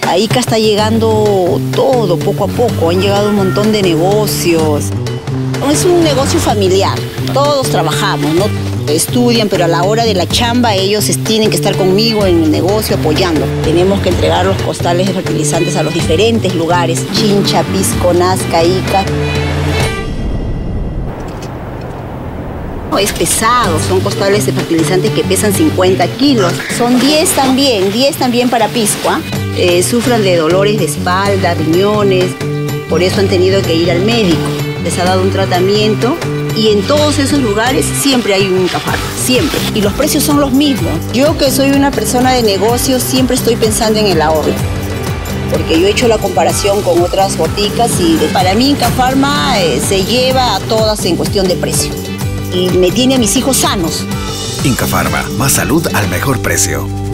A Ica está llegando todo, poco a poco. Han llegado un montón de negocios. Es un negocio familiar. Todos trabajamos, ¿no? Estudian, pero a la hora de la chamba ellos tienen que estar conmigo en el negocio apoyando. Tenemos que entregar los costales de fertilizantes a los diferentes lugares. Chincha, Pisco, Nazca, Ica. Es pesado, son costales de fertilizantes que pesan 50 kilos. Son 10 también para Pisco. Sufren de dolores de espalda, riñones, por eso han tenido que ir al médico. Les ha dado un tratamiento y en todos esos lugares siempre hay un Incafarma, siempre. Y los precios son los mismos. Yo que soy una persona de negocios siempre estoy pensando en el ahorro. Porque yo he hecho la comparación con otras boticas y para mí Incafarma se lleva a todas en cuestión de precio. Y me tiene a mis hijos sanos. Incafarma, más salud al mejor precio.